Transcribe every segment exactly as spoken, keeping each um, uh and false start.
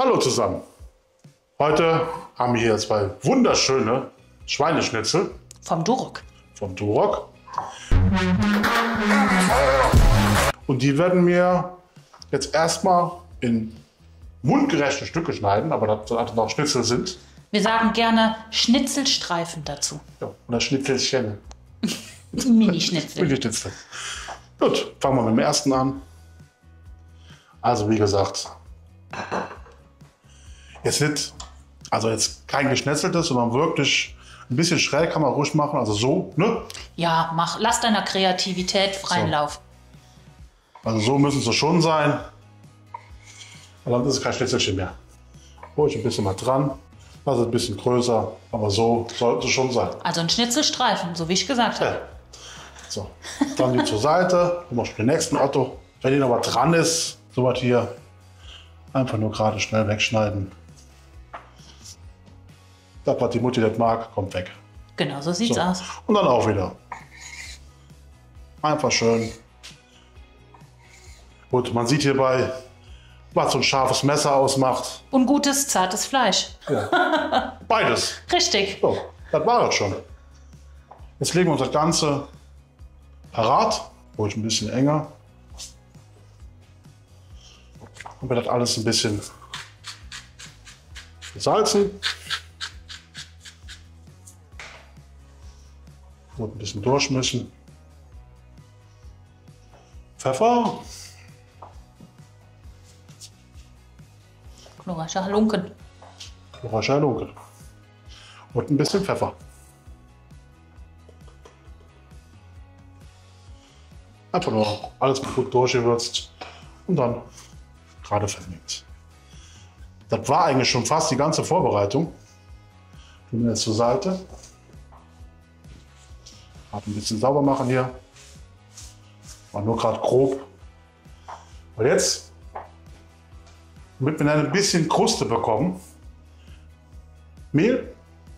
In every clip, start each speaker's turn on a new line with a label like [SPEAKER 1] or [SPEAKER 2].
[SPEAKER 1] Hallo zusammen. Heute haben wir hier zwei wunderschöne Schweineschnitzel.
[SPEAKER 2] Vom Duroc.
[SPEAKER 1] Vom Duroc. Und die werden wir jetzt erstmal in mundgerechte Stücke schneiden, aber das halt noch Schnitzel sind.
[SPEAKER 2] Wir sagen gerne Schnitzelstreifen dazu.
[SPEAKER 1] Ja, oder Schnitzelchen.
[SPEAKER 2] Mini-Schnitzel.
[SPEAKER 1] Mini-Schnitzel. Gut, fangen wir mit dem ersten an. Also wie gesagt, jetzt nicht, also jetzt kein geschnetzeltes, sondern wirklich ein bisschen schräg kann man ruhig machen, also so, ne?
[SPEAKER 2] Ja, mach, lass deiner Kreativität freien
[SPEAKER 1] So.
[SPEAKER 2] Lauf.
[SPEAKER 1] Also so müssen sie schon sein. Und dann ist es kein Schnitzelchen mehr. Hol ich ein bisschen mal dran, das ist ein bisschen größer, aber so sollte es schon sein.
[SPEAKER 2] Also ein Schnitzelstreifen, so wie ich gesagt habe.
[SPEAKER 1] Ja. So, dann die zur Seite, dann machst du den nächsten Otto. Wenn hier noch was dran ist, so was hier, einfach nur gerade schnell wegschneiden. Das, was die Mutti nicht mag, kommt weg.
[SPEAKER 2] Genau, so sieht's
[SPEAKER 1] So.
[SPEAKER 2] aus.
[SPEAKER 1] Und dann auch wieder. Einfach schön. Gut, man sieht hierbei, was so ein scharfes Messer ausmacht.
[SPEAKER 2] Und gutes, zartes Fleisch.
[SPEAKER 1] Ja. Beides.
[SPEAKER 2] Richtig.
[SPEAKER 1] So, das war es schon. Jetzt legen wir uns das Ganze parat. Ruhig ein bisschen enger. Und wir das alles ein bisschen salzen. Und ein bisschen durchmischen. Pfeffer.
[SPEAKER 2] Glorreicher Halunken.
[SPEAKER 1] Glorreicher Halunken. Und ein bisschen Pfeffer. Einfach nur alles gut durchgewürzt und dann gerade vermengt. Das war eigentlich schon fast die ganze Vorbereitung. Tun wir jetzt zur Seite. Hab ein bisschen sauber machen hier. War nur gerade grob. Und jetzt, damit wir ein bisschen Kruste bekommen, Mehl.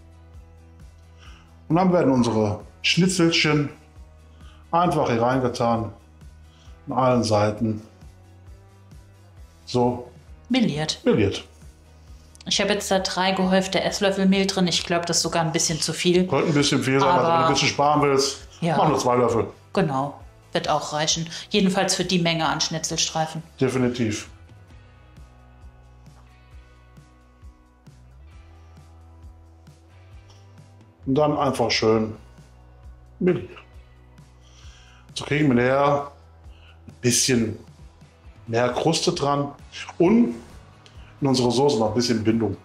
[SPEAKER 1] Und dann werden unsere Schnitzelchen einfach hier reingetan, an allen Seiten, so
[SPEAKER 2] Meliert.
[SPEAKER 1] meliert.
[SPEAKER 2] Ich habe jetzt da drei gehäufte Esslöffel Mehl drin. Ich glaube, das ist sogar ein bisschen zu viel.
[SPEAKER 1] Könnte ein bisschen viel sein, also wenn du
[SPEAKER 2] Aber-
[SPEAKER 1] ein bisschen sparen willst,
[SPEAKER 2] Ja.
[SPEAKER 1] mach nur zwei Löffel.
[SPEAKER 2] Genau, wird auch reichen. Jedenfalls für die Menge an Schnitzelstreifen.
[SPEAKER 1] Definitiv. Und dann einfach schön melieren. So kriegen wir näher ein bisschen mehr Kruste dran und in unsere Soße noch ein bisschen Bindung.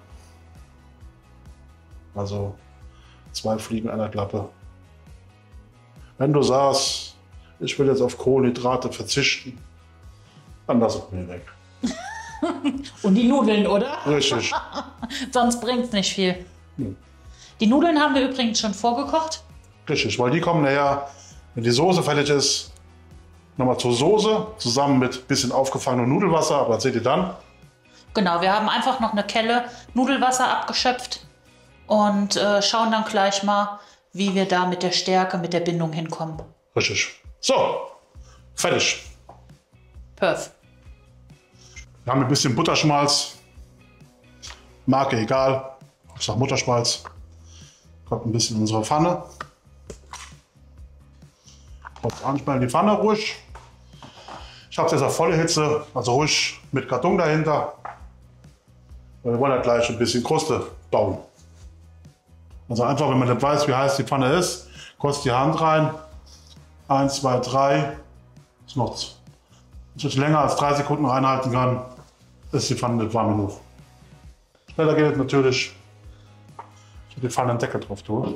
[SPEAKER 1] Also zwei Fliegen einer Klappe. Wenn du sagst, ich will jetzt auf Kohlenhydrate verzichten, dann lass es mir weg.
[SPEAKER 2] Und die Nudeln, oder?
[SPEAKER 1] Richtig.
[SPEAKER 2] Sonst bringt es nicht viel.
[SPEAKER 1] Hm.
[SPEAKER 2] Die Nudeln haben wir übrigens schon vorgekocht.
[SPEAKER 1] Richtig, weil die kommen nachher, wenn die Soße fertig ist, nochmal zur Soße, zusammen mit ein bisschen aufgefangenem Nudelwasser, aber das seht ihr dann.
[SPEAKER 2] Genau, wir haben einfach noch eine Kelle Nudelwasser abgeschöpft und äh, schauen dann gleich mal, wie wir da mit der Stärke, mit der Bindung hinkommen.
[SPEAKER 1] Richtig. So, fertig.
[SPEAKER 2] Perf.
[SPEAKER 1] Wir haben ein bisschen Butterschmalz. Marke egal. Ich sag Mutterschmalz. Kommt ein bisschen in unsere Pfanne. Kommt manchmal in die Pfanne ruhig. Ich habe es jetzt auf volle Hitze, also ruhig mit Karton dahinter. Und wir wollen ja gleich ein bisschen Kruste bauen. Also einfach, wenn man nicht weiß, wie heiß die Pfanne ist, kurz die Hand rein. Eins, zwei, drei. Ist noch, wenn ich länger als drei Sekunden reinhalten kann, ist die Pfanne nicht warm genug. Schneller geht es natürlich, ich die Pfanne einen Deckel drauf tue.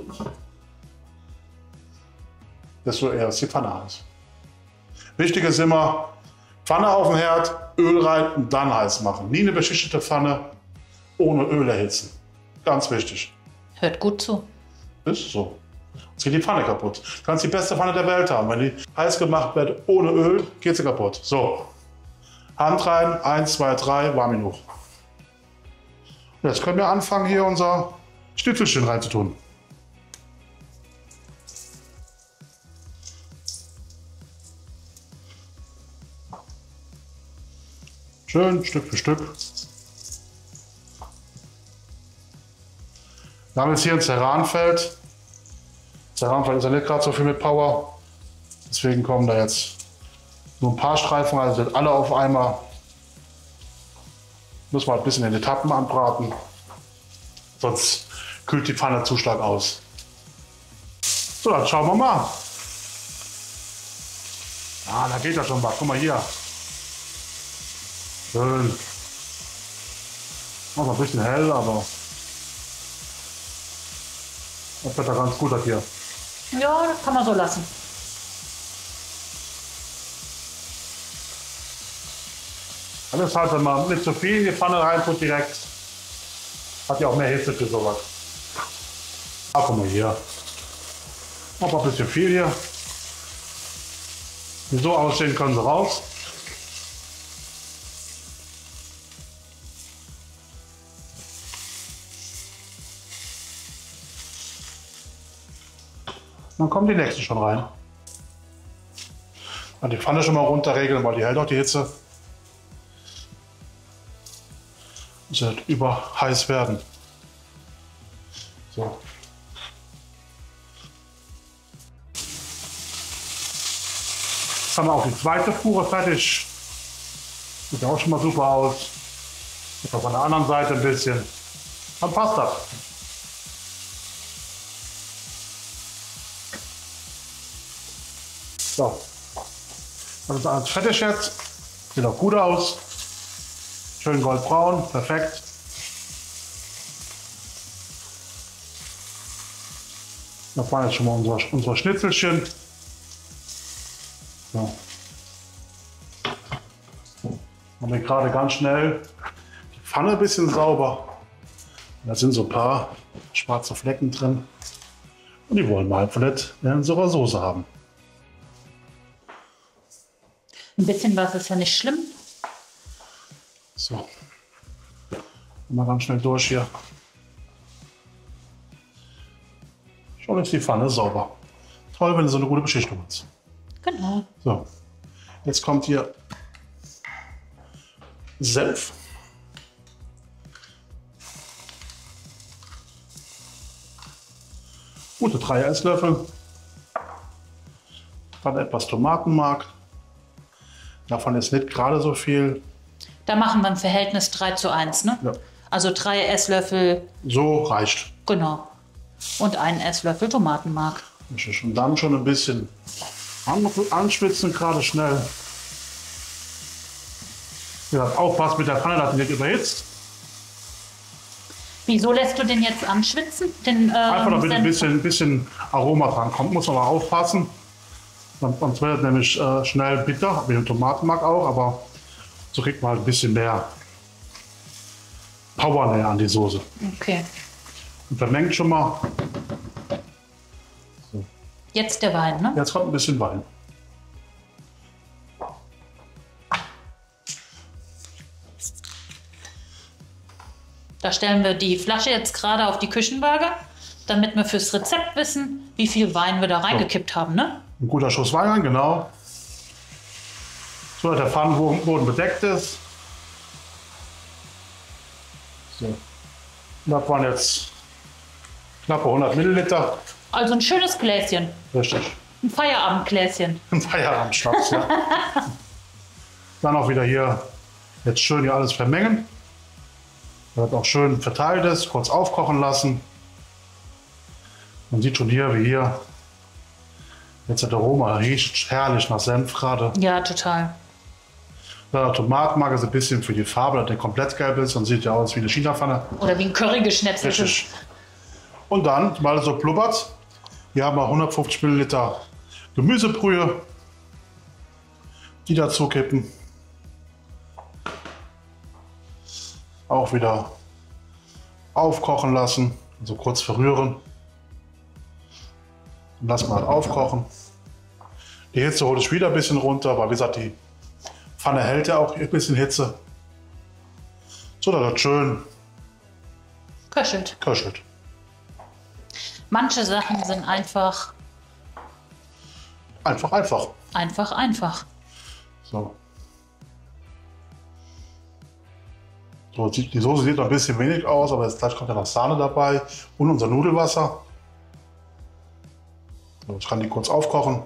[SPEAKER 1] Desto eher ist die Pfanne heiß. Wichtig ist immer, Pfanne auf den Herd, Öl rein und dann heiß machen. Nie eine beschichtete Pfanne ohne Öl erhitzen. Ganz wichtig.
[SPEAKER 2] Hört gut zu.
[SPEAKER 1] Ist so. Jetzt geht die Pfanne kaputt. Du kannst die beste Pfanne der Welt haben. Wenn die heiß gemacht wird ohne Öl, geht sie kaputt. So. Hand rein, eins, zwei, drei, warm genug. Und jetzt können wir anfangen, hier unser Schnitzelchen reinzutun. Schön Stück für Stück. Wir haben jetzt hier ein Ceranfeld. Ceranfeld ist ja nicht gerade so viel mit Power. Deswegen kommen da jetzt nur ein paar Streifen rein, also sind alle auf einmal. Muss man ein bisschen in Etappen anbraten. Sonst kühlt die Pfanne zu stark aus. So, dann schauen wir mal. Ah, da geht ja schon was. Guck mal hier. Schön. Noch ein bisschen hell, aber das wird ja ganz gut das hier.
[SPEAKER 2] Ja, das kann man so lassen.
[SPEAKER 1] Alles halt, wenn man nicht zu viel in die Pfanne reintut direkt, hat ja auch mehr Hitze für sowas. Ah, guck mal hier. Noch ein bisschen viel hier. Die so aussehen können sie raus. Dann kommen die nächsten schon rein. Dann die Pfanne schon mal runterregeln, weil die hält auch die Hitze. Es wird überheiß werden. So. Jetzt haben wir auch die zweite Fuhre fertig. Sieht auch schon mal super aus. Jetzt auf der anderen Seite ein bisschen. Dann passt das. So. Das ist alles fertig jetzt. Sieht auch gut aus. Schön goldbraun, perfekt. Da waren jetzt schon mal unsere, unsere Schnitzelchen. So. Machen wir gerade ganz schnell die Pfanne ein bisschen sauber. Da sind so ein paar schwarze Flecken drin. Und die wollen wir einfach nicht in unserer Soße haben.
[SPEAKER 2] Ein bisschen was ist ja nicht schlimm.
[SPEAKER 1] So. Mal ganz schnell durch hier. Schon ist die Pfanne sauber. Toll, wenn du so eine gute Beschichtung hast.
[SPEAKER 2] Genau.
[SPEAKER 1] So. Jetzt kommt hier Senf. Gute drei Esslöffel. Dann etwas Tomatenmark. Davon ist nicht gerade so viel.
[SPEAKER 2] Da machen wir im Verhältnis drei zu eins, ne?
[SPEAKER 1] Ja.
[SPEAKER 2] Also drei Esslöffel,
[SPEAKER 1] So reicht.
[SPEAKER 2] genau. Und einen Esslöffel Tomatenmark.
[SPEAKER 1] Und dann schon ein bisschen anschwitzen, gerade schnell. Ja, aufpassen mit der Pfanne, dass die nicht überhitzt.
[SPEAKER 2] Wieso lässt du den jetzt anschwitzen? Den, ähm,
[SPEAKER 1] Einfach damit ein
[SPEAKER 2] Senf-
[SPEAKER 1] bisschen, bisschen Aroma dran kommt. Muss man aber aufpassen. Sonst wird es nämlich äh, schnell bitter, wie den Tomatenmark auch, aber so kriegt man halt ein bisschen mehr Power näher an die Soße.
[SPEAKER 2] Okay.
[SPEAKER 1] Und vermengt schon mal.
[SPEAKER 2] Jetzt der Wein, ne?
[SPEAKER 1] Jetzt kommt ein bisschen Wein.
[SPEAKER 2] Da stellen wir die Flasche jetzt gerade auf die Küchenwaage, damit wir fürs Rezept wissen, wie viel Wein wir da reingekippt haben, ne?
[SPEAKER 1] Ein guter Schuss Wein rein, genau. So, dass der Pfannenboden bedeckt ist. So. Und das waren jetzt knappe hundert Milliliter.
[SPEAKER 2] Also ein schönes Gläschen,
[SPEAKER 1] Richtig.
[SPEAKER 2] ein Feierabendgläschen.
[SPEAKER 1] Ein Feierabendschnaps, ja. Dann auch wieder hier jetzt schön hier alles vermengen. Damit auch schön verteilt ist, kurz aufkochen lassen. Man sieht schon hier, wie hier jetzt das Aroma riecht herrlich nach Senf gerade.
[SPEAKER 2] Ja, total.
[SPEAKER 1] Ja, Tomatenmark ist ein bisschen für die Farbe, dass der komplett gelb ist und sieht ja aus wie eine China-Pfanne.
[SPEAKER 2] Oder wie ein Curry geschnetzeltes.
[SPEAKER 1] Richtig. Und dann, weil es so blubbert, hier haben wir hundertfünfzig Milliliter Gemüsebrühe, die dazu kippen. Auch wieder aufkochen lassen, also kurz verrühren. Dann lassen wir halt aufkochen. Die Hitze hole ich wieder ein bisschen runter, weil wie gesagt, die Pfanne hält ja auch ein bisschen Hitze. So, dass das schön
[SPEAKER 2] Köchelt.
[SPEAKER 1] köchelt.
[SPEAKER 2] Manche Sachen sind einfach,
[SPEAKER 1] Einfach, einfach.
[SPEAKER 2] einfach, einfach.
[SPEAKER 1] So. So, die, die Soße sieht noch ein bisschen wenig aus, aber jetzt gleich kommt ja noch Sahne dabei und unser Nudelwasser. So, ich kann die kurz aufkochen.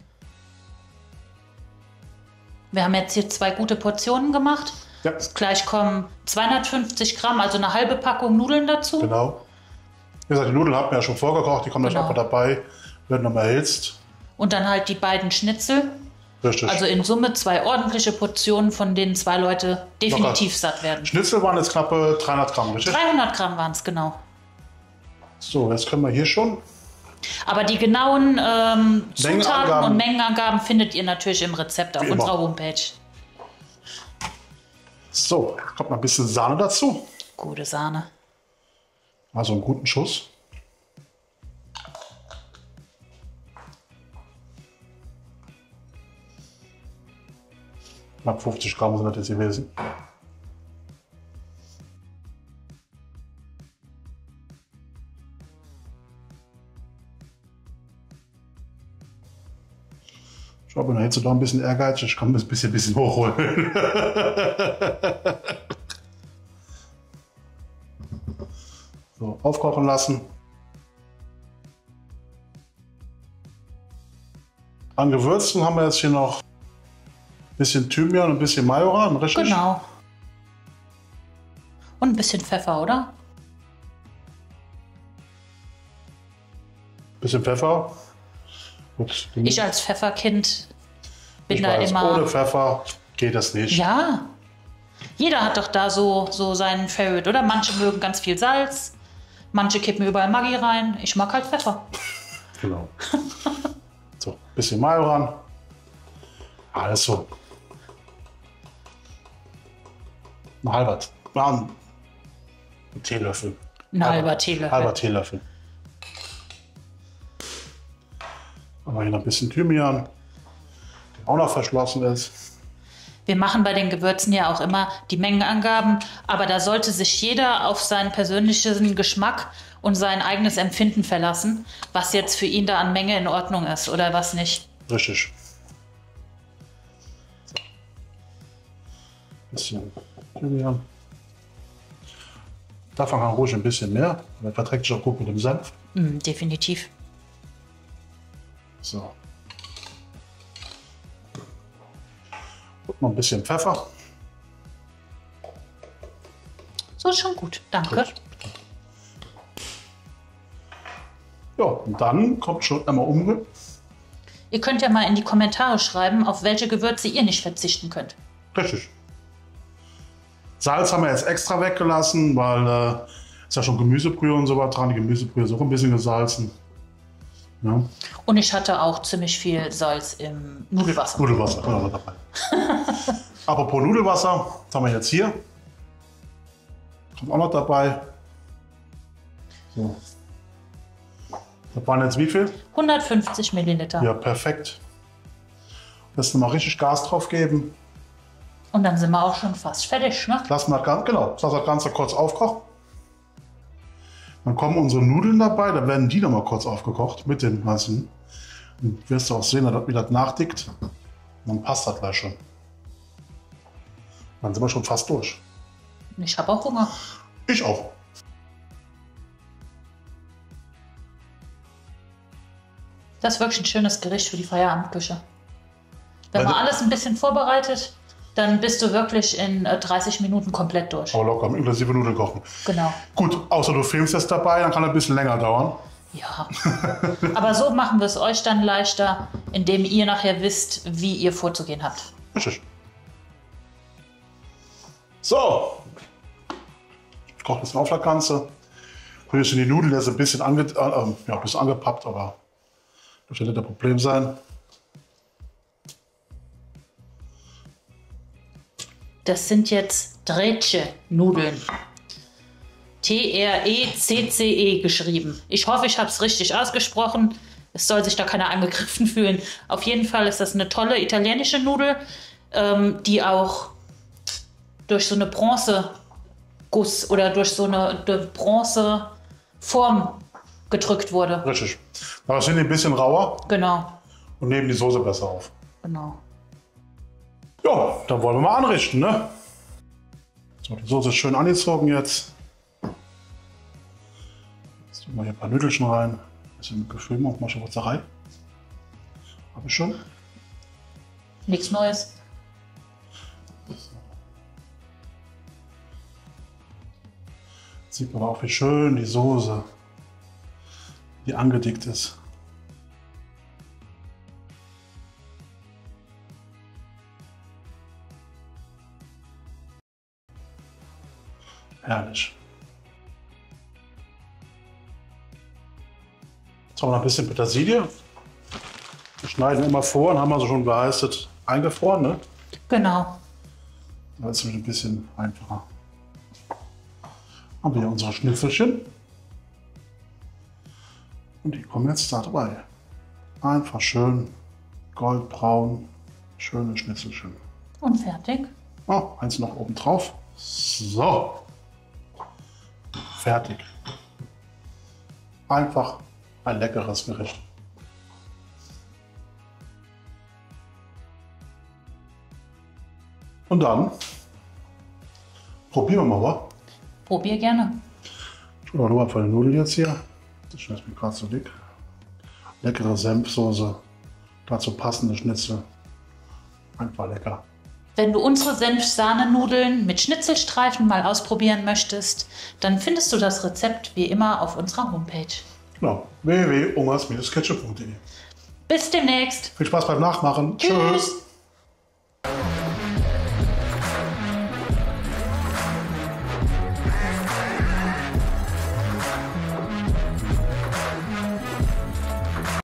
[SPEAKER 2] Wir haben jetzt hier zwei gute Portionen gemacht.
[SPEAKER 1] Ja.
[SPEAKER 2] Gleich kommen zweihundertfünfzig Gramm, also eine halbe Packung Nudeln dazu.
[SPEAKER 1] Genau. Wie gesagt, die Nudeln hatten wir ja schon vorgekocht, die kommen
[SPEAKER 2] Genau.
[SPEAKER 1] gleich auch dabei, werden nochmal erhitzt.
[SPEAKER 2] Und dann halt die beiden Schnitzel.
[SPEAKER 1] Richtig.
[SPEAKER 2] Also in Summe zwei ordentliche Portionen, von denen zwei Leute definitiv
[SPEAKER 1] Locker.
[SPEAKER 2] satt werden.
[SPEAKER 1] Schnitzel waren jetzt knappe dreihundert Gramm, richtig?
[SPEAKER 2] dreihundert Gramm waren es, genau.
[SPEAKER 1] So, jetzt können wir hier schon.
[SPEAKER 2] Aber die genauen ähm, Zutaten
[SPEAKER 1] Mengenangaben.
[SPEAKER 2] und Mengenangaben findet ihr natürlich im Rezept auf
[SPEAKER 1] Wie immer.
[SPEAKER 2] unserer Homepage.
[SPEAKER 1] So, kommt noch ein bisschen Sahne dazu.
[SPEAKER 2] Gute Sahne.
[SPEAKER 1] Also einen guten Schuss. Knapp fünfzig Gramm sind das jetzt gewesen. Ich glaube, dann hättest du doch ein bisschen Ehrgeiz. Ich kann das ein bisschen, bisschen hochholen. So, aufkochen lassen. An Gewürzen haben wir jetzt hier noch ein bisschen Thymian und ein bisschen Majoran, richtig?
[SPEAKER 2] Genau. Und ein bisschen Pfeffer, oder?
[SPEAKER 1] Ein bisschen Pfeffer. Gut,
[SPEAKER 2] Ich als Pfefferkind bin
[SPEAKER 1] ich
[SPEAKER 2] da
[SPEAKER 1] weiß,
[SPEAKER 2] immer...
[SPEAKER 1] ohne Pfeffer geht das nicht.
[SPEAKER 2] Ja. Jeder hat doch da so, so seinen Favorite, oder? Manche mögen ganz viel Salz, manche kippen überall Maggi rein. Ich mag halt Pfeffer.
[SPEAKER 1] Genau. So, ein bisschen Majoran. Alles so. Ein halber, ja, ein Teelöffel.
[SPEAKER 2] Ein halber Teelöffel.
[SPEAKER 1] Halber Teelöffel. Aber hier noch ein bisschen Thymian, der auch noch verschlossen ist.
[SPEAKER 2] Wir machen bei den Gewürzen ja auch immer die Mengenangaben, aber da sollte sich jeder auf seinen persönlichen Geschmack und sein eigenes Empfinden verlassen, was jetzt für ihn da an Menge in Ordnung ist oder was nicht.
[SPEAKER 1] Richtig. Ein bisschen Thymian. Davon kann ruhig ein bisschen mehr, weil verträgt sich auch gut mit dem Senf.
[SPEAKER 2] Mm, definitiv.
[SPEAKER 1] So. Und noch ein bisschen Pfeffer.
[SPEAKER 2] So ist schon gut, danke.
[SPEAKER 1] Gut. Ja, und dann kommt schon einmal umge.
[SPEAKER 2] Ihr könnt ja mal in die Kommentare schreiben, auf welche Gewürze ihr nicht verzichten könnt.
[SPEAKER 1] Richtig. Salz haben wir jetzt extra weggelassen, weil äh, ist ja schon Gemüsebrühe und so was dran. Die Gemüsebrühe ist auch ein bisschen gesalzen. Ja.
[SPEAKER 2] Und ich hatte auch ziemlich viel Salz im Nudelwasser.
[SPEAKER 1] Nudelwasser, haben wir dabei. Apropos Nudelwasser, das haben wir jetzt hier. Kommt auch noch dabei. So. Das waren jetzt wie viel?
[SPEAKER 2] hundertfünfzig Milliliter.
[SPEAKER 1] Ja, perfekt. Jetzt nochmal richtig Gas drauf geben.
[SPEAKER 2] Und dann sind wir auch schon fast fertig, ne?
[SPEAKER 1] Lassen wir ganz, genau, lassen wir das Ganze kurz aufkochen. Dann kommen unsere Nudeln dabei, dann werden die noch mal kurz aufgekocht mit dem ganzen. Dann wirst du auch sehen, wie das nachdickt. Und dann passt das gleich schon. Dann sind wir schon fast durch.
[SPEAKER 2] Ich habe auch Hunger.
[SPEAKER 1] Ich auch.
[SPEAKER 2] Das ist wirklich ein schönes Gericht für die Feierabendküche. Wenn
[SPEAKER 1] Weil
[SPEAKER 2] man alles ein bisschen vorbereitet, dann bist du wirklich in äh, dreißig Minuten komplett durch.
[SPEAKER 1] Aber locker, inklusive Nudeln kochen.
[SPEAKER 2] Genau.
[SPEAKER 1] Gut, außer du filmst es dabei, dann kann das ein bisschen länger dauern.
[SPEAKER 2] Ja. Aber so machen wir es euch dann leichter, indem ihr nachher wisst, wie ihr vorzugehen habt.
[SPEAKER 1] Richtig. So. Ich koche ein bisschen auf das Ganze. Hier sind die Nudeln jetzt ein bisschen, ange äh, äh, ja, ein bisschen angepappt, aber das wird nicht ein Problem sein.
[SPEAKER 2] Das sind jetzt Drece-Nudeln. T R E C C E geschrieben. Ich hoffe, ich habe es richtig ausgesprochen. Es soll sich da keiner angegriffen fühlen. Auf jeden Fall ist das eine tolle italienische Nudel, ähm, die auch durch so eine Bronzeguss oder durch so eine, eine Bronzeform gedrückt wurde.
[SPEAKER 1] Richtig. Aber sind die ein bisschen rauer
[SPEAKER 2] Genau,
[SPEAKER 1] und nehmen die Soße besser auf.
[SPEAKER 2] genau.
[SPEAKER 1] Ja, dann wollen wir mal anrichten, ne? So, die Soße ist schön angezogen jetzt. Jetzt tun wir hier ein paar Nüdelchen rein. Ein bisschen Gefühl, auch mal schon Wurzerei. Habe ich schon.
[SPEAKER 2] Nichts Neues.
[SPEAKER 1] Sieht man aber auch, wie schön die Soße, die angedickt ist. Herrlich. Jetzt haben wir noch ein bisschen Petersilie. Wir schneiden immer vor und haben also schon geheißet eingefroren, ne?
[SPEAKER 2] Genau.
[SPEAKER 1] Das ist ein bisschen einfacher. Haben wir hier unsere Schnitzelchen. Und die kommen jetzt da dabei. Einfach schön goldbraun, schöne Schnitzelchen.
[SPEAKER 2] Und fertig.
[SPEAKER 1] Oh, eins noch oben drauf. So. Fertig. Einfach ein leckeres Gericht. Und dann probieren wir mal, wa?
[SPEAKER 2] Probier gerne.
[SPEAKER 1] Ich will nur von den Nudeln jetzt hier. Das ist mir gerade so dick. Leckere Senfsoße. Dazu passende Schnitzel. Einfach lecker.
[SPEAKER 2] Wenn du unsere Senf-Sahne-Nudeln mit Schnitzelstreifen mal ausprobieren möchtest, dann findest du das Rezept wie immer auf unserer Homepage.
[SPEAKER 1] Genau. w w w punkt ungers Ketchup punkt de.
[SPEAKER 2] Bis demnächst.
[SPEAKER 1] Viel Spaß beim Nachmachen.
[SPEAKER 2] Tschüss.
[SPEAKER 1] Tschüss.